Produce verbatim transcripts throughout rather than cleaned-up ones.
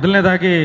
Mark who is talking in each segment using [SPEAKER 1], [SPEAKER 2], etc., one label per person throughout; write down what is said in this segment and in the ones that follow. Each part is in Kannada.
[SPEAKER 1] ಮೊದಲನೇದಾಗಿ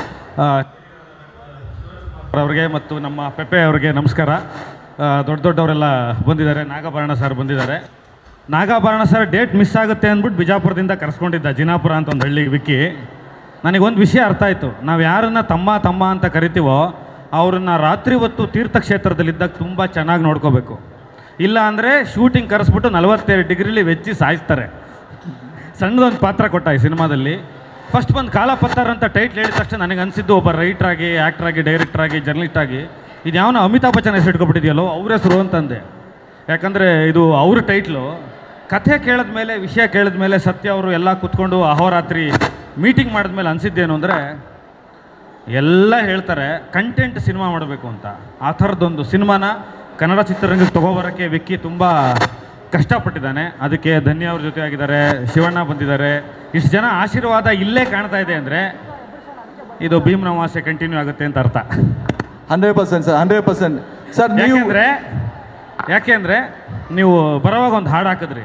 [SPEAKER 1] ಅವರಿಗೆ ಮತ್ತು ನಮ್ಮ ಪೆಪ್ಪೆ ಅವರಿಗೆ ನಮಸ್ಕಾರ. ದೊಡ್ಡ ದೊಡ್ಡವರೆಲ್ಲ ಬಂದಿದ್ದಾರೆ. ನಾಗಾಭರಣ ಸರ್ ಬಂದಿದ್ದಾರೆ. ನಾಗಾಭರಣ ಸರ್ ಡೇಟ್ ಮಿಸ್ ಆಗುತ್ತೆ ಅಂದ್ಬಿಟ್ಟು ಬಿಜಾಪುರದಿಂದ ಕರೆಸ್ಕೊಂಡಿದ್ದ ಜಿನಾಪುರ ಅಂತ ಒಂದು ಹಳ್ಳಿಗೆ ವಿಕ್ಕಿ. ನನಗೊಂದು ವಿಷಯ ಅರ್ಥ ಆಯಿತು. ನಾವು ಯಾರನ್ನ ತಮ್ಮ ತಮ್ಮ ಅಂತ ಕರಿತೀವೋ ಅವ್ರನ್ನ ರಾತ್ರಿ ಹೊತ್ತು ತೀರ್ಥಕ್ಷೇತ್ರದಲ್ಲಿದ್ದಾಗ ತುಂಬ ಚೆನ್ನಾಗಿ ನೋಡ್ಕೋಬೇಕು. ಇಲ್ಲ ಅಂದರೆ ಶೂಟಿಂಗ್ ಕರೆಸ್ಬಿಟ್ಟು ನಲವತ್ತೆರಡು ಡಿಗ್ರಿಲಿ ವೆಚ್ಚಿ ಸಾಯಿಸ್ತಾರೆ. ಸಣ್ಣದೊಂದು ಪಾತ್ರ ಕೊಟ್ಟ ಈ ಸಿನಿಮಾದಲ್ಲಿ. ಫಸ್ಟ್ ಬಂದು ಕಾಲಪತ್ತರ್ ಅಂತ ಟೈಟ್ಲ್ ಹೇಳಿದ ತಕ್ಷಣ ನನಗೆ ಅನಿಸಿದ್ದು ಒಬ್ಬ ರೈಟ್ರಾಗಿ, ಆ್ಯಕ್ಟ್ರಾಗಿ, ಡೈರೆಕ್ಟ್ರಾಗಿ, ಜರ್ನಲಿಸ್ಟಾಗಿ ಇದು ಯಾವನೋ ಅಮಿತಾಬ್ ಬಚ್ಚನ್ ಹೆಸರು ಇಟ್ಕೊಬಿಟ್ಟಿದೆಯಲ್ಲೋ ಅವ್ರ ಹೆಸರು ಅಂತಂದೆ. ಯಾಕಂದರೆ ಇದು ಅವ್ರ ಟೈಟ್ಲು. ಕಥೆ ಕೇಳಿದ ಮೇಲೆ, ವಿಷಯ ಕೇಳಿದ ಮೇಲೆ ಸತ್ಯ ಅವರು ಎಲ್ಲ ಕೂತ್ಕೊಂಡು ಅಹೋರಾತ್ರಿ ಮೀಟಿಂಗ್ ಮಾಡಿದ್ಮೇಲೆ ಅನಿಸಿದ್ದೇನು ಅಂದರೆ ಎಲ್ಲ ಹೇಳ್ತಾರೆ ಕಂಟೆಂಟ್ ಸಿನಿಮಾ ಮಾಡಬೇಕು ಅಂತ. ಆ ಥರದ್ದೊಂದು ಸಿನಿಮಾನ ಕನ್ನಡ ಚಿತ್ರರಂಗಕ್ಕೆ ತೊಗೊಬರೋಕ್ಕೆ ವಿಕ್ಕಿ ತುಂಬ ಕಷ್ಟಪಟ್ಟಿದ್ದಾನೆ. ಅದಕ್ಕೆ ಧನ್ಯ ಅವ್ರ ಜೊತೆ ಆಗಿದ್ದಾರೆ, ಶಿವಣ್ಣ ಬಂದಿದ್ದಾರೆ. ಇಷ್ಟು ಜನ ಆಶೀರ್ವಾದ ಇಲ್ಲೇ ಕಾಣ್ತಾ ಇದೆ ಅಂದರೆ ಇದು ಭೀಮ್ ನವಾಸೆ ಕಂಟಿನ್ಯೂ ಆಗುತ್ತೆ ಅಂತ ಅರ್ಥ.
[SPEAKER 2] Hundred percent sir, hundred percent sir.
[SPEAKER 1] ಯಾಕೆಂದರೆ ಯಾಕೆಂದರೆ ನೀವು ಬರೋವಾಗ ಒಂದು ಹಾಡು ಹಾಕಿದ್ರಿ,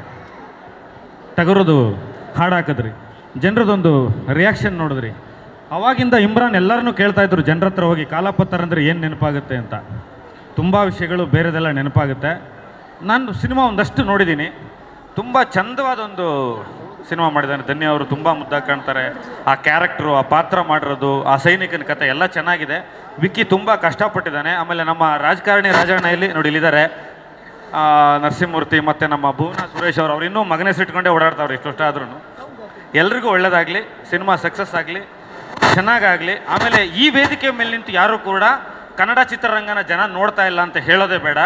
[SPEAKER 1] ಟಗರೋದು ಹಾಡು ಹಾಕಿದ್ರಿ, ಜನರದೊಂದು ರಿಯಾಕ್ಷನ್ ನೋಡಿದ್ರಿ. ಅವಾಗಿಂದ ಇಮ್ರಾನ್ ಎಲ್ಲರನ್ನೂ ಕೇಳ್ತಾ ಇದ್ರು ಜನರ ಹತ್ರ ಹೋಗಿ ಕಾಲಪತ್ತರ್ ಅಂದರೆ ಏನು ನೆನಪಾಗುತ್ತೆ ಅಂತ. ತುಂಬ ವಿಷಯಗಳು ಬೇರೆದೆಲ್ಲ ನೆನಪಾಗುತ್ತೆ. ನಾನು ಸಿನಿಮಾ ಒಂದಷ್ಟು ನೋಡಿದ್ದೀನಿ. ತುಂಬ ಚಂದವಾದೊಂದು ಸಿನಿಮಾ ಮಾಡಿದ್ದಾನೆ ಧನ್ಯ ಅವರು. ತುಂಬ ಮುದ್ದಾಗಿ ಕಾಣ್ತಾರೆ. ಆ ಕ್ಯಾರೆಕ್ಟ್ರು, ಆ ಪಾತ್ರ ಮಾಡಿರೋದು, ಆ ಸೈನಿಕನ ಕಥೆ ಎಲ್ಲ ಚೆನ್ನಾಗಿದೆ. ವಿಕ್ಕಿ ತುಂಬ ಕಷ್ಟಪಟ್ಟಿದ್ದಾನೆ. ಆಮೇಲೆ ನಮ್ಮ ರಾಜಕಾರಣಿ ರಾಜಣ್ಣ ಇಲ್ಲಿ ನೋಡಿ ಇಲ್ಲಿದ್ದಾರೆ, ನರಸಿಂಹಮೂರ್ತಿ ಮತ್ತು ನಮ್ಮ ಭುವನ ಸುರೇಶ್ ಅವರು. ಅವ್ರು ಇನ್ನೂ ಮಗನೇ ಸಿಟ್ಕೊಂಡೇ ಓಡಾಡ್ತಾವ್ರು ಇಷ್ಟೊಷ್ಟ ಆದ್ರೂ. ಎಲ್ರಿಗೂ ಒಳ್ಳೆಯದಾಗಲಿ, ಸಿನಿಮಾ ಸಕ್ಸಸ್ ಆಗಲಿ, ಚೆನ್ನಾಗಾಗಲಿ. ಆಮೇಲೆ ಈ ವೇದಿಕೆ ಮೇಲೆ ನಿಂತು ಯಾರೂ ಕೂಡ ಕನ್ನಡ ಚಿತ್ರರಂಗನ ಜನ ನೋಡ್ತಾ ಇಲ್ಲ ಅಂತ ಹೇಳೋದೇ ಬೇಡ.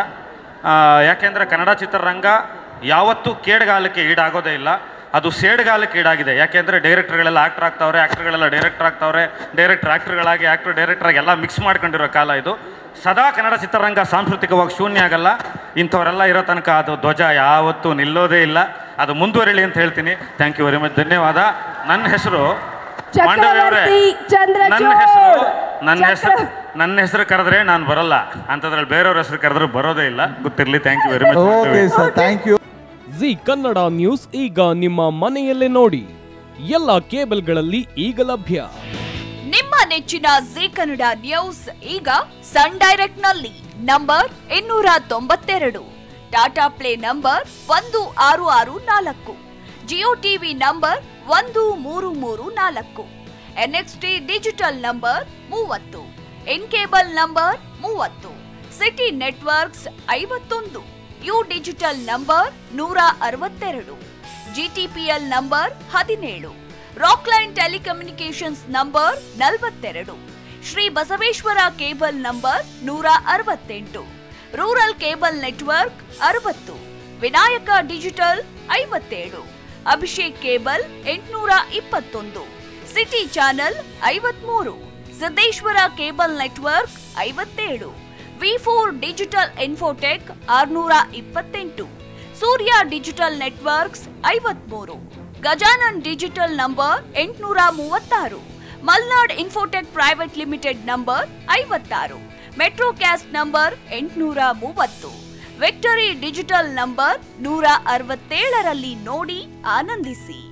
[SPEAKER 1] ಯಾಕೆಂದರೆ ಕನ್ನಡ ಚಿತ್ರರಂಗ ಯಾವತ್ತೂ ಕೇಡ್ಗಾಲಕ್ಕೆ ಈಡಾಗೋದೇ ಇಲ್ಲ, ಅದು ಸೇಡ್ಗಾಲಕ್ಕೆ ಈಡಾಗಿದೆ. ಯಾಕೆಂದರೆ ಡೈರೆಕ್ಟರ್ಗಳೆಲ್ಲ ಆ್ಯಕ್ಟರ್ ಆಗ್ತಾವ್ರೆ, ಆ್ಯಕ್ಟರ್ಗಳೆಲ್ಲ ಡೈರೆಕ್ಟರ್ ಆಗ್ತಾವ್ರೆ, ಡೈರೆಕ್ಟರ್ ಆ್ಯಕ್ಟರ್ಗಳಾಗಿ ಆ್ಯಕ್ಟರ್ ಡೈರೆಕ್ಟ್ರಾಗಿ ಎಲ್ಲ ಮಿಕ್ಸ್ ಮಾಡ್ಕೊಂಡಿರೋ ಕಾಲ ಇದು. ಸದಾ ಕನ್ನಡ ಚಿತ್ರರಂಗ ಸಾಂಸ್ಕೃತಿಕವಾಗಿ ಶೂನ್ಯ ಆಗಲ್ಲ. ಇಂಥವರೆಲ್ಲ ಇರೋ ತನಕ ಅದು ಧ್ವಜ ಯಾವತ್ತೂ ನಿಲ್ಲೋದೇ ಇಲ್ಲ. ಅದು ಮುಂದುವರಿಲಿ ಅಂತ ಹೇಳ್ತೀನಿ. ಥ್ಯಾಂಕ್ ಯು ವೆರಿ ಮಚ್, ಧನ್ಯವಾದ. ನನ್ನ ಹೆಸರು ಮಾಂಡವ್ಯ ಅವರೇ. ನನ್ನ ಹೆಸರು ನನ್ನ ಹೆಸರು ನನ್ನ ಹೆಸರು ಕರೆದ್ರೆ ನಾನು ಬರಲ್ಲ, ಅಂಥದ್ರಲ್ಲಿ ಬೇರೆಯವ್ರ ಹೆಸರು ಕರೆದ್ರೆ ಬರೋದೇ ಇಲ್ಲ. ಗೊತ್ತಿರಲಿ. Thank you very much.
[SPEAKER 2] Okay sir, thank you.
[SPEAKER 3] Zee Kannada news ಈಗ ನಿಮ್ಮ ಮನೆಯಲ್ಲೇ ನೋಡಿ. ಎಲ್ಲ ಕೇಬಲ್ಗಳಲ್ಲಿ ಈಗ ಲಭ್ಯ.
[SPEAKER 4] ನಿಮ್ಮ ನೆಚ್ಚಿನ ಜಿ ಕನ್ನಡ ನ್ಯೂಸ್ ಈಗ ಸನ್ ಡೈರೆಕ್ಟ್ ನಲ್ಲಿ ನಂಬರ್ ಇನ್ನೂರ ತೊಂಬತ್ತೆರಡು, ಟಾಟಾ ಪ್ಲೇ ನಂಬರ್ ಒಂದು ಆರು ಆರು ನಾಲ್ಕು, ಜಿಯೋ ಟಿವಿ ನಂಬರ್ ಒಂದು ಮೂರು ಮೂರು ನಾಲ್ಕು, ಎನ್ಎಕ್ಸ್ಟಿ ಡಿಜಿಟಲ್ ನಂಬರ್ ಮೂವತ್ತು, ಇನ್ ಕೇಬಲ್ ನಂಬರ್ ಮೂವತ್ತು, ಸಿಟಿ ನೆಟ್ವರ್ಕ್ಸ್ ಐವತ್ತೊಂದು, ಯು ಡಿಜಿಟಲ್ ನಂಬರ್ ನೂರ ಅರವತ್ತೆರಡು, ಜಿಟಿಪಿಎಲ್ ನಂಬರ್ ಹದಿನೇಳು, ರಾಕ್ಲೈನ್ ಟೆಲಿಕಮ್ಯುನಿಕೇಶನ್ಸ್ ನಂಬರ್ ನಲವತ್ತೆರಡು, ಶ್ರೀ ಬಸವೇಶ್ವರ ಕೇಬಲ್ ನಂಬರ್ ನೂರ ಅರವತ್ತೆಂಟು, ರೂರಲ್ ಕೇಬಲ್ ನೆಟ್ವರ್ಕ್ ಅರವತ್ತು, ವಿನಾಯಕ ಡಿಜಿಟಲ್ ಐವತ್ತೇಳು, ಅಭಿಷೇಕ್ ಕೇಬಲ್ ಎಂಟುನೂರ ಇಪ್ಪತ್ತೊಂದು, ಸಿಟಿ ಚಾನೆಲ್ ಐವತ್ಮೂರು, ಸಿದ್ದೇಶ್ವರ ಕೇಬಲ್ ನೆಟ್ವರ್ಕ್ ಐವತ್ತೇಳು, ವಿ ಫೋರ್ ಡಿಜಿಟಲ್ ಇನ್ಫೋಟೆಕ್ ಆರುನೂರ ಇಪ್ಪತ್ತೆಂಟು, ಸೂರ್ಯ ಡಿಜಿಟಲ್ ನೆಟ್ವರ್ಕ್ಸ್ ಐವತ್ಮೂರು, ಗಜಾನನ್ ಡಿಜಿಟಲ್ ನಂಬರ್ ಎಂಟುನೂರ ಮೂವತ್ತಾರು, Malnad infotech private limited number ಐವತ್ತಾರು, ಮೆಟ್ರೋಕ್ಯಾಸ್ಟ್ ನಂಬರ್ ಎಂಟುನೂರ ಮೂವತ್ತು, ವಿಕ್ಟರಿ ಡಿಜಿಟಲ್ ನಂಬರ್ ನೂರ ಅರವತ್ತೇಳರಲ್ಲಿ ನೋಡಿ ಆನಂದಿಸಿ.